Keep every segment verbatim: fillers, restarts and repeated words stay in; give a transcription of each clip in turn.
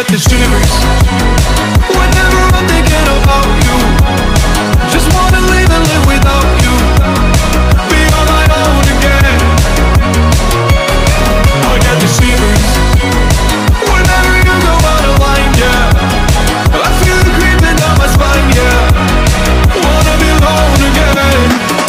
get the shivers whenever I'm thinking about you. Just wanna leave and live without you, be on my own again. I get the shivers whenever you go out of line, yeah. I feel it creeping down my spine, yeah. Wanna be alone again.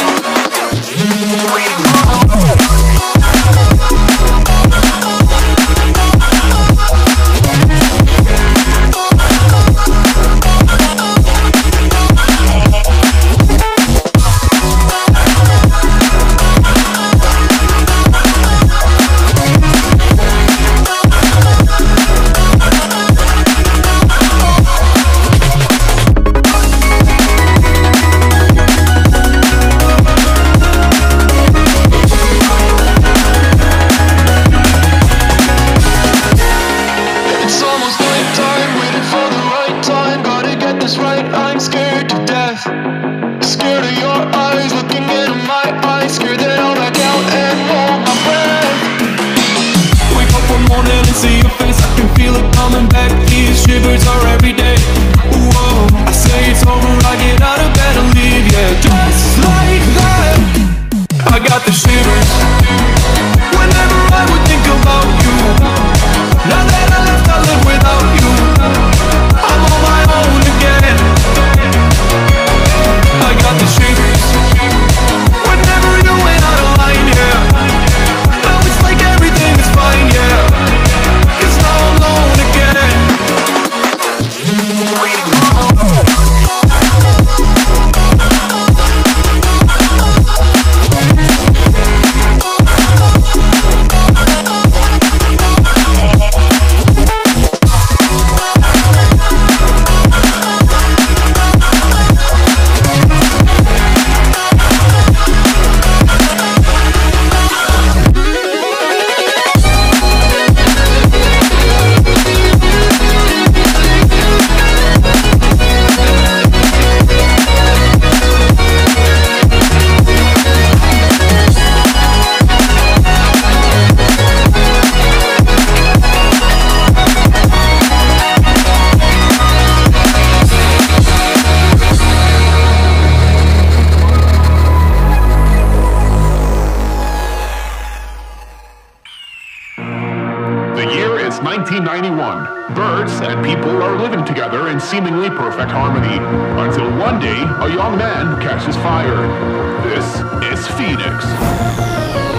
nineteen ninety-one. Birds and people are living together in seemingly perfect harmony, until one day a young man catches fire. This is Phoenix.